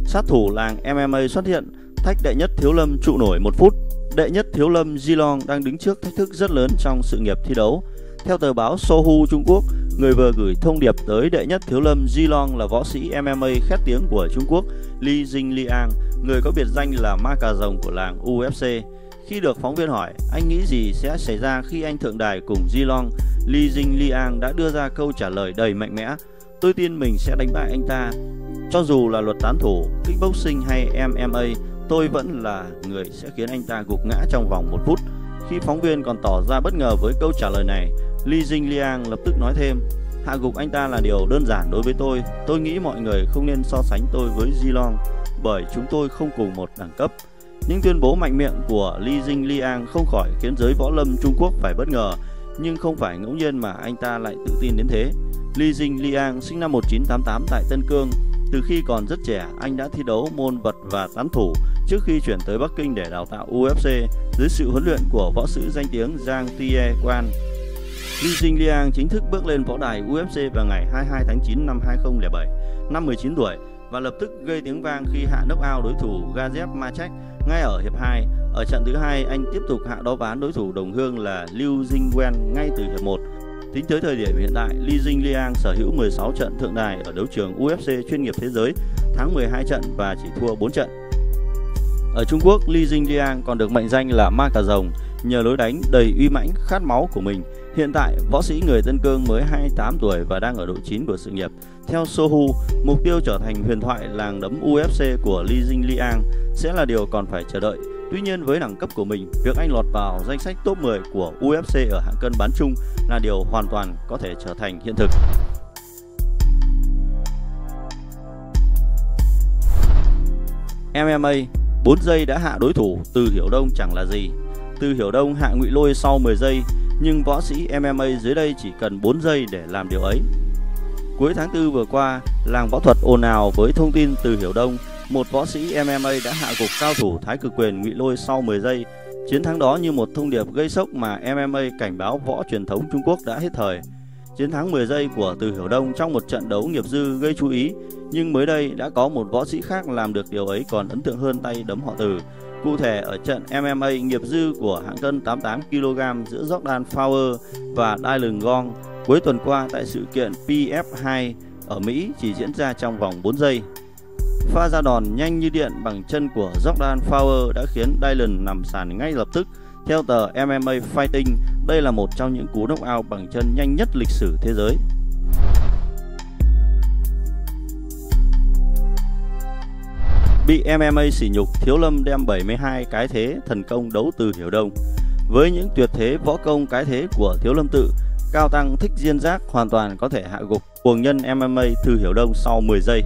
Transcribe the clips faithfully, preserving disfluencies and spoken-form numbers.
Sát thủ làng em em a xuất hiện, thách đệ nhất Thiếu Lâm trụ nổi một phút. Đệ nhất Thiếu Lâm Zilong đang đứng trước thách thức rất lớn trong sự nghiệp thi đấu. Theo tờ báo Sohu Trung Quốc, người vừa gửi thông điệp tới đệ nhất Thiếu Lâm Zilong là võ sĩ em em a khét tiếng của Trung Quốc Li Jingliang, người có biệt danh là ma cà rồng của làng u ép xê. Khi được phóng viên hỏi anh nghĩ gì sẽ xảy ra khi anh thượng đài cùng Zilong, Li Jingliang đã đưa ra câu trả lời đầy mạnh mẽ: "Tôi tin mình sẽ đánh bại anh ta. Cho dù là luật tán thủ, kickboxing hay em em a, tôi vẫn là người sẽ khiến anh ta gục ngã trong vòng một phút." Khi phóng viên còn tỏ ra bất ngờ với câu trả lời này, Li Jingliang lập tức nói thêm: "Hạ gục anh ta là điều đơn giản đối với tôi. Tôi nghĩ mọi người không nên so sánh tôi với Zilong bởi chúng tôi không cùng một đẳng cấp." Những tuyên bố mạnh miệng của Li Jingliang không khỏi khiến giới võ lâm Trung Quốc phải bất ngờ, nhưng không phải ngẫu nhiên mà anh ta lại tự tin đến thế. Li Jingliang sinh năm một nghìn chín trăm tám mươi tám tại Tân Cương. Từ khi còn rất trẻ, anh đã thi đấu môn vật và tán thủ trước khi chuyển tới Bắc Kinh để đào tạo u ép xê dưới sự huấn luyện của võ sư danh tiếng Zhang Tiequan. Li Jingliang chính thức bước lên võ đài u ép xê vào ngày hai mươi hai tháng chín năm hai nghìn không trăm lẻ bảy, năm mười chín tuổi, và lập tức gây tiếng vang khi hạ knock-out đối thủ Gazeb Machek ngay ở hiệp hai. Ở trận thứ hai, anh tiếp tục hạ đá ván đối thủ đồng hương là Liu Jingwen ngay từ hiệp một. Tính tới thời điểm hiện tại, Li Jingliang sở hữu mười sáu trận thượng đài ở đấu trường u ép xê chuyên nghiệp thế giới, thắng mười hai trận và chỉ thua bốn trận. Ở Trung Quốc, Li Jingliang còn được mệnh danh là ma cà rồng nhờ lối đánh đầy uy mãnh, khát máu của mình. Hiện tại, võ sĩ người Tân Cương mới hai mươi tám tuổi và đang ở độ chín của sự nghiệp. Theo Sohu, mục tiêu trở thành huyền thoại làng đấm u ép xê của Li Jingliang sẽ là điều còn phải chờ đợi. Tuy nhiên, với đẳng cấp của mình, việc anh lọt vào danh sách top mười của u ép xê ở hạng cân bán chung là điều hoàn toàn có thể trở thành hiện thực. em em a, bốn giây đã hạ đối thủ, Từ Hiểu Đông chẳng là gì. Từ Hiểu Đông hạ Ngụy Lôi sau mười giây, nhưng võ sĩ em em a dưới đây chỉ cần bốn giây để làm điều ấy. Cuối tháng tư vừa qua, làng võ thuật ồn ào với thông tin Từ Hiểu Đông, một võ sĩ em em a đã hạ gục cao thủ Thái Cực Quyền Ngụy Lôi sau mười giây. Chiến thắng đó như một thông điệp gây sốc mà em em a cảnh báo võ truyền thống Trung Quốc đã hết thời. Chiến thắng mười giây của Từ Hiểu Đông trong một trận đấu nghiệp dư gây chú ý, nhưng mới đây đã có một võ sĩ khác làm được điều ấy còn ấn tượng hơn tay đấm họ Từ. Cụ thể, ở trận em em a nghiệp dư của hạng cân tám mươi tám ki lô gam giữa Jordan Fowler và Dylan Gong cuối tuần qua tại sự kiện pê ép hai ở Mỹ chỉ diễn ra trong vòng bốn giây. Pha ra đòn nhanh như điện bằng chân của Jordan Fowler đã khiến Dylan nằm sàn ngay lập tức. Theo tờ em em a Fighting, đây là một trong những cú knock-out bằng chân nhanh nhất lịch sử thế giới. Bị em em a sỉ nhục, Thiếu Lâm đem bảy mươi hai cái thế thần công đấu Từ Hiểu Đông. Với những tuyệt thế võ công cái thế của Thiếu Lâm Tự, Cao Tăng Thích Diên Giác hoàn toàn có thể hạ gục cuồng nhân em em a Từ Hiểu Đông sau mười giây.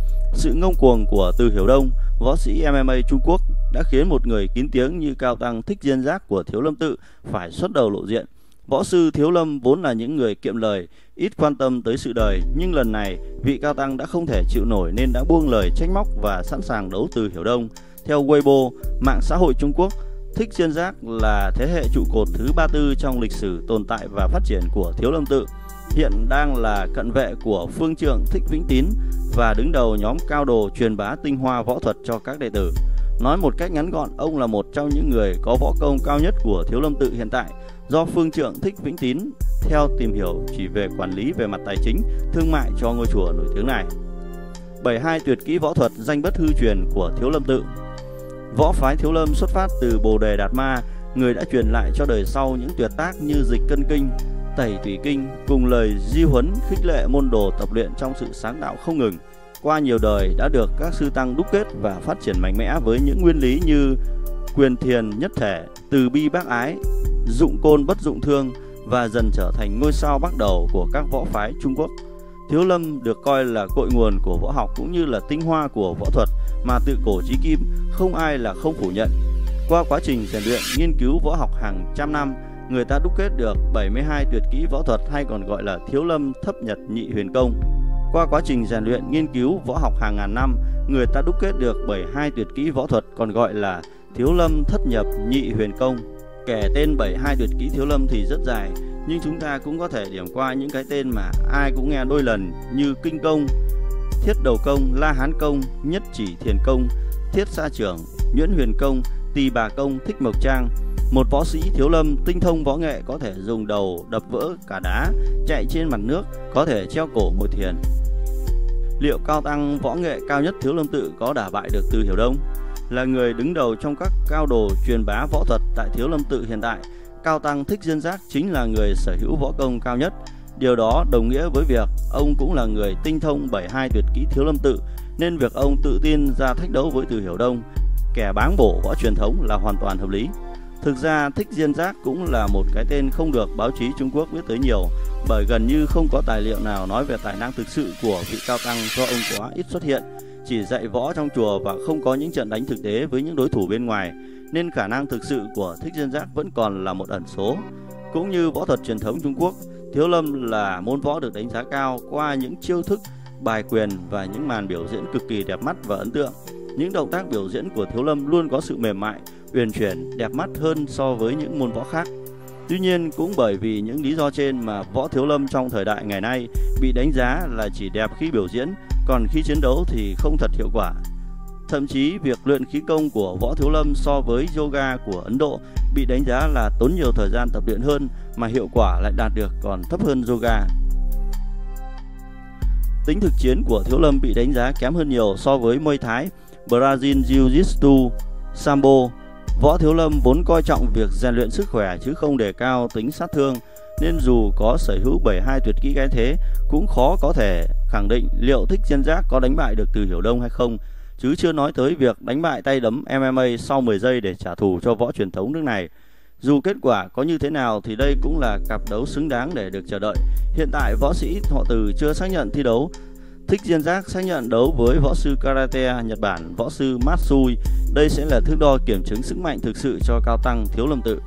Sự ngông cuồng của Từ Hiểu Đông, võ sĩ em em a Trung Quốc, đã khiến một người kín tiếng như Cao Tăng Thích Diên Giác của Thiếu Lâm Tự phải xuất đầu lộ diện. Võ sư Thiếu Lâm vốn là những người kiệm lời, ít quan tâm tới sự đời, nhưng lần này vị Cao Tăng đã không thể chịu nổi nên đã buông lời trách móc và sẵn sàng đấu Từ Hiểu Đông. Theo Weibo, mạng xã hội Trung Quốc, Thích Diên Giác là thế hệ trụ cột thứ ba mươi tư trong lịch sử tồn tại và phát triển của Thiếu Lâm Tự. Hiện đang là cận vệ của phương trượng Thích Vĩnh Tín và đứng đầu nhóm cao đồ truyền bá tinh hoa võ thuật cho các đệ tử. Nói một cách ngắn gọn, ông là một trong những người có võ công cao nhất của Thiếu Lâm Tự hiện tại, do phương trượng Thích Vĩnh Tín theo tìm hiểu chỉ về quản lý về mặt tài chính, thương mại cho ngôi chùa nổi tiếng này. bảy mươi hai tuyệt kỹ võ thuật danh bất hư truyền của Thiếu Lâm Tự. Võ phái Thiếu Lâm xuất phát từ Bồ Đề Đạt Ma, người đã truyền lại cho đời sau những tuyệt tác như dịch cân kinh, tẩy tủy kinh cùng lời di huấn khích lệ môn đồ tập luyện trong sự sáng tạo không ngừng. Qua nhiều đời đã được các sư tăng đúc kết và phát triển mạnh mẽ với những nguyên lý như quyền thiền nhất thể, từ bi bác ái, dụng côn bất dụng thương và dần trở thành ngôi sao bắt đầu của các võ phái Trung Quốc. Thiếu Lâm được coi là cội nguồn của võ học cũng như là tinh hoa của võ thuật mà tự cổ chí kim không ai là không phủ nhận. Qua quá trình rèn luyện, nghiên cứu võ học hàng trăm năm, người ta đúc kết được bảy mươi hai tuyệt kỹ võ thuật hay còn gọi là Thiếu Lâm thất nhật nhị huyền công. Qua quá trình rèn luyện, nghiên cứu võ học hàng ngàn năm, người ta đúc kết được bảy mươi hai tuyệt kỹ võ thuật còn gọi là Thiếu Lâm thất nhập nhị huyền công. Kể tên bảy mươi hai tuyệt kỹ Thiếu Lâm thì rất dài, nhưng chúng ta cũng có thể điểm qua những cái tên mà ai cũng nghe đôi lần như kinh công, Thiết Đầu Công, La Hán Công, Nhất Chỉ Thiền Công, Thiết Sa Trưởng, Nhuyễn Huyền Công, Tỳ Bà Công, Thích Mộc Trang. Một võ sĩ thiếu lâm tinh thông võ nghệ có thể dùng đầu đập vỡ cả đá, chạy trên mặt nước, có thể treo cổ ngồi thiền. Liệu cao tăng võ nghệ cao nhất thiếu lâm tự có đả bại được Từ Hiểu Đông? Là người đứng đầu trong các cao đồ truyền bá võ thuật tại thiếu lâm tự hiện tại, cao tăng Thích Diên Giác chính là người sở hữu võ công cao nhất. Điều đó đồng nghĩa với việc ông cũng là người tinh thông bảy mươi hai tuyệt kỹ thiếu lâm tự, nên việc ông tự tin ra thách đấu với Từ Hiểu Đông, kẻ báng bổ võ truyền thống, là hoàn toàn hợp lý. Thực ra Thích Diên Giác cũng là một cái tên không được báo chí Trung Quốc biết tới nhiều, bởi gần như không có tài liệu nào nói về tài năng thực sự của vị cao tăng do ông quá ít xuất hiện, chỉ dạy võ trong chùa và không có những trận đánh thực tế với những đối thủ bên ngoài, nên khả năng thực sự của Thích Diên Giác vẫn còn là một ẩn số. Cũng như võ thuật truyền thống Trung Quốc, thiếu lâm là môn võ được đánh giá cao qua những chiêu thức, bài quyền và những màn biểu diễn cực kỳ đẹp mắt và ấn tượng. Những động tác biểu diễn của thiếu lâm luôn có sự mềm mại, uyển chuyển, đẹp mắt hơn so với những môn võ khác. Tuy nhiên, cũng bởi vì những lý do trên mà võ thiếu lâm trong thời đại ngày nay bị đánh giá là chỉ đẹp khi biểu diễn, còn khi chiến đấu thì không thật hiệu quả. Thậm chí việc luyện khí công của võ thiếu lâm so với yoga của Ấn Độ bị đánh giá là tốn nhiều thời gian tập luyện hơn mà hiệu quả lại đạt được còn thấp hơn yoga. Tính thực chiến của thiếu lâm bị đánh giá kém hơn nhiều so với Muay Thái, Brazil Jiu-Jitsu, Sambo. Võ thiếu lâm vốn coi trọng việc rèn luyện sức khỏe chứ không đề cao tính sát thương, nên dù có sở hữu bảy mươi hai tuyệt kỹ cái thế cũng khó có thể khẳng định liệu Thích Diên Giác có đánh bại được Từ Hiểu Đông hay không, chứ chưa nói tới việc đánh bại tay đấm em em a sau mười giây để trả thù cho võ truyền thống nước này. Dù kết quả có như thế nào thì đây cũng là cặp đấu xứng đáng để được chờ đợi. Hiện tại võ sĩ họ Từ chưa xác nhận thi đấu. Thích Diên Giác xác nhận đấu với võ sư karate Nhật Bản, võ sư Matsui. Đây sẽ là thước đo kiểm chứng sức mạnh thực sự cho cao tăng thiếu lâm tự.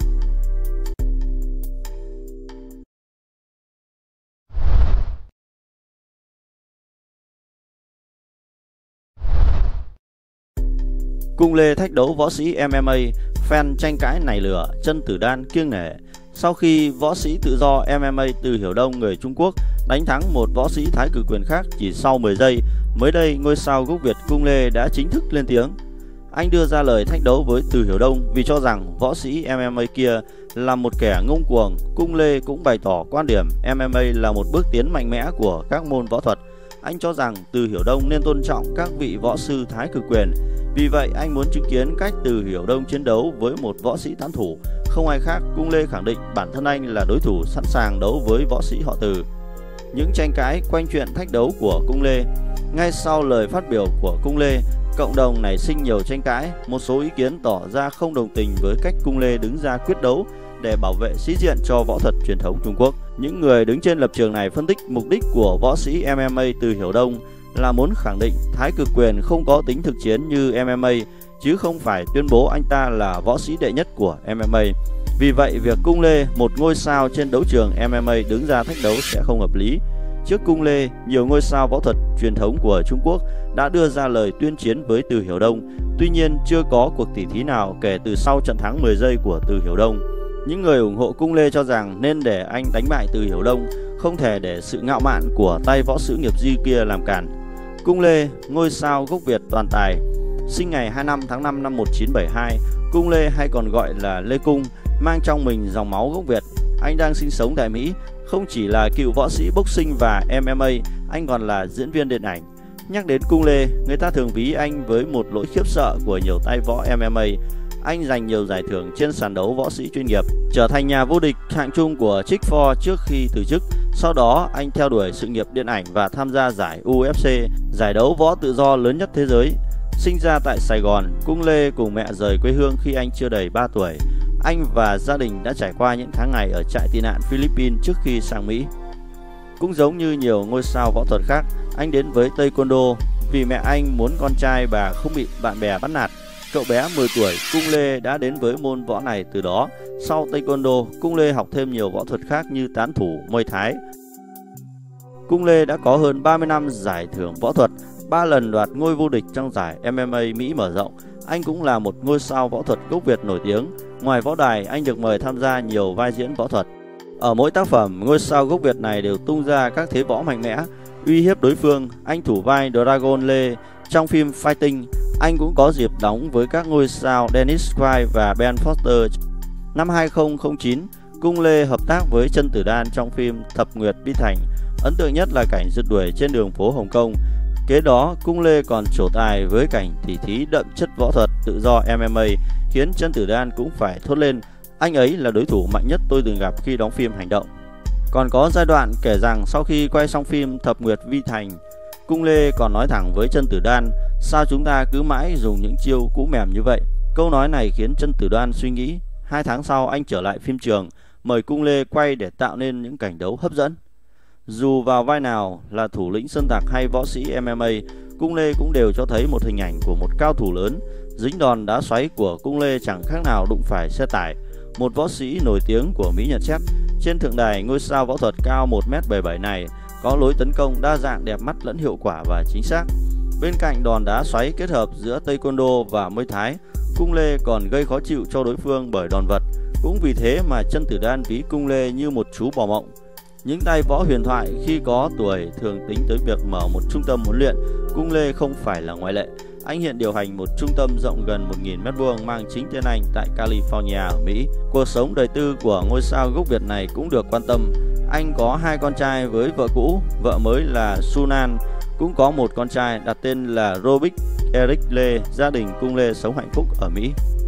Cung Lê thách đấu võ sĩ em em a, fan tranh cãi nảy lửa, chân Tử Đan kiêng nể. Sau khi võ sĩ tự do em em a Từ Hiểu Đông người Trung Quốc đánh thắng một võ sĩ Thái Cực Quyền khác chỉ sau mười giây, mới đây ngôi sao gốc Việt Cung Lê đã chính thức lên tiếng. Anh đưa ra lời thách đấu với Từ Hiểu Đông vì cho rằng võ sĩ em em a kia là một kẻ ngông cuồng. Cung Lê cũng bày tỏ quan điểm em em a là một bước tiến mạnh mẽ của các môn võ thuật. Anh cho rằng Từ Hiểu Đông nên tôn trọng các vị võ sư Thái Cực Quyền. Vì vậy, anh muốn chứng kiến cách Từ Hiểu Đông chiến đấu với một võ sĩ tán thủ. Không ai khác, Cung Lê khẳng định bản thân anh là đối thủ sẵn sàng đấu với võ sĩ họ Từ. Những tranh cãi quanh chuyện thách đấu của Cung Lê. Ngay sau lời phát biểu của Cung Lê, cộng đồng nảy sinh nhiều tranh cãi. Một số ý kiến tỏ ra không đồng tình với cách Cung Lê đứng ra quyết đấu để bảo vệ sĩ diện cho võ thuật truyền thống Trung Quốc. Những người đứng trên lập trường này phân tích mục đích của võ sĩ em em a Từ Hiểu Đông là muốn khẳng định Thái Cực Quyền không có tính thực chiến như em em a, chứ không phải tuyên bố anh ta là võ sĩ đệ nhất của em em a. Vì vậy, việc Cung Lê, một ngôi sao trên đấu trường em em a, đứng ra thách đấu sẽ không hợp lý. Trước Cung Lê, nhiều ngôi sao võ thuật truyền thống của Trung Quốc đã đưa ra lời tuyên chiến với Từ Hiểu Đông. Tuy nhiên, chưa có cuộc tỉ thí nào kể từ sau trận thắng mười giây của Từ Hiểu Đông. Những người ủng hộ Cung Lê cho rằng nên để anh đánh bại Từ Hiểu Đông, không thể để sự ngạo mạn của tay võ sư nghiệp dư kia làm cản. Cung Lê, ngôi sao gốc Việt toàn tài, sinh ngày hai mươi lăm tháng năm năm một nghìn chín trăm bảy mươi hai. Cung Lê hay còn gọi là Lê Cung, mang trong mình dòng máu gốc Việt. Anh đang sinh sống tại Mỹ. Không chỉ là cựu võ sĩ boxing và em em a, anh còn là diễn viên điện ảnh. Nhắc đến Cung Lê, người ta thường ví anh với một lỗi khiếp sợ của nhiều tay võ em em a. Anh giành nhiều giải thưởng trên sàn đấu võ sĩ chuyên nghiệp, trở thành nhà vô địch hạng trung của Chik Four trước khi từ chức. Sau đó, anh theo đuổi sự nghiệp điện ảnh và tham gia giải u ép xê, giải đấu võ tự do lớn nhất thế giới. Sinh ra tại Sài Gòn, Cung Lê cùng mẹ rời quê hương khi anh chưa đầy ba tuổi. Anh và gia đình đã trải qua những tháng ngày ở trại tị nạn Philippines trước khi sang Mỹ. Cũng giống như nhiều ngôi sao võ thuật khác, anh đến với Taekwondo vì mẹ anh muốn con trai bà không bị bạn bè bắt nạt. Cậu bé mười tuổi, Cung Lê đã đến với môn võ này từ đó. Sau Taekwondo, Cung Lê học thêm nhiều võ thuật khác như tán thủ, Muay Thái. Cung Lê đã có hơn ba mươi năm giải thưởng võ thuật, ba lần đoạt ngôi vô địch trong giải em em a Mỹ mở rộng. Anh cũng là một ngôi sao võ thuật gốc Việt nổi tiếng. Ngoài võ đài, anh được mời tham gia nhiều vai diễn võ thuật. Ở mỗi tác phẩm, ngôi sao gốc Việt này đều tung ra các thế võ mạnh mẽ. uy hiếp đối phương. Anh thủ vai Dragon Lee trong phim Fighting. Anh cũng có dịp đóng với các ngôi sao Dennis Quaid và Ben Foster. Năm hai không không chín, Cung Lê hợp tác với Trân Tử Đan trong phim Thập Nguyệt Bi Thành. Ấn tượng nhất là cảnh rượt đuổi trên đường phố Hồng Kông. Kế đó, Cung Lê còn trổ tài với cảnh tỉ thí đậm chất võ thuật tự do M M A, khiến Trân Tử Đan cũng phải thốt lên: anh ấy là đối thủ mạnh nhất tôi từng gặp khi đóng phim hành động. Còn có giai đoạn kể rằng sau khi quay xong phim Thập Nguyệt Vi Thành, Cung Lê còn nói thẳng với Trân Tử Đan: sao chúng ta cứ mãi dùng những chiêu cũ mềm như vậy? Câu nói này khiến Trân Tử Đan suy nghĩ. Hai tháng sau, anh trở lại phim trường, mời Cung Lê quay để tạo nên những cảnh đấu hấp dẫn. Dù vào vai nào là thủ lĩnh sơn tặc hay võ sĩ M M A, Cung Lê cũng đều cho thấy một hình ảnh của một cao thủ lớn. Dính đòn đá xoáy của Cung Lê chẳng khác nào đụng phải xe tải. Một võ sĩ nổi tiếng của Mỹ Nhật chép, trên thượng đài ngôi sao võ thuật cao một mét bảy mươi bảy này có lối tấn công đa dạng, đẹp mắt lẫn hiệu quả và chính xác. Bên cạnh đòn đá xoáy kết hợp giữa Taekwondo và Muay Thái, Cung Lê còn gây khó chịu cho đối phương bởi đòn vật. Cũng vì thế mà Trân Tử Đan ví Cung Lê như một chú bò mộng. Những tay võ huyền thoại khi có tuổi thường tính tới việc mở một trung tâm huấn luyện. Cung Lê không phải là ngoại lệ. Anh hiện điều hành một trung tâm rộng gần một nghìn mét vuông mang chính tên anh tại California ở Mỹ. Cuộc sống đời tư của ngôi sao gốc Việt này cũng được quan tâm. Anh có hai con trai với vợ cũ, vợ mới là Sunan, cũng có một con trai đặt tên là Robic Eric Lê. Gia đình Cung Lê sống hạnh phúc ở Mỹ.